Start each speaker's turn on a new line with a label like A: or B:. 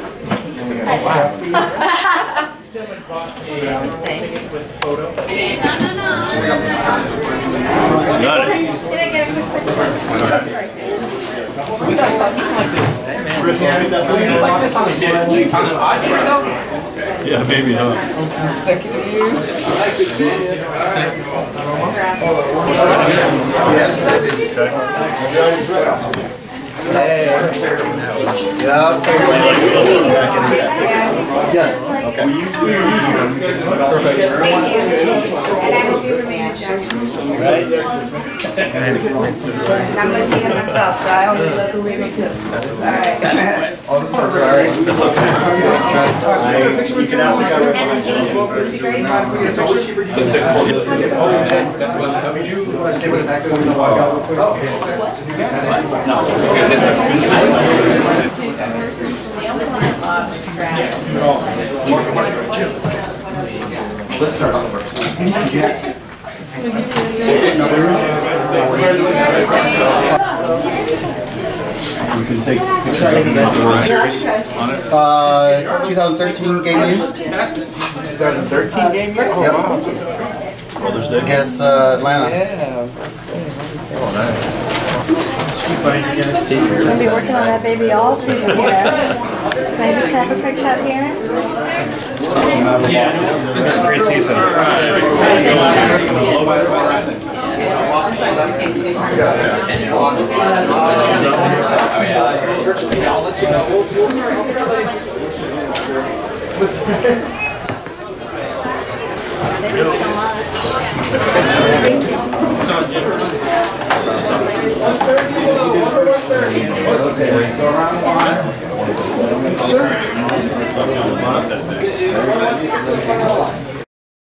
A: Got it.
B: We gotta stop eating like this. Hey, man. Like this on the
A: Yeah, maybe, huh?
B: consecutive years.
C: Yes.
B: Hey.
C: Yeah. Yes.
D: Okay.
C: Perfect.
E: Thank you. And I hope you remain a gentleman.
B: Right?
E: I'm gonna take it myself, so I hope you look away me too. Alright.
C: Sorry. That's okay.
D: You can ask the guy right behind Let's start off first. You can take the World Series on it.
C: 2013 game used.
B: 2013 game year? Oh,
C: Yep.
B: wow.
A: Mother's Day.
C: Against Atlanta.
B: Yeah, I was about to say.
F: We're gonna be working on that baby all season here. Can I just have a quick shot here?
A: Pre-season.
C: Sure.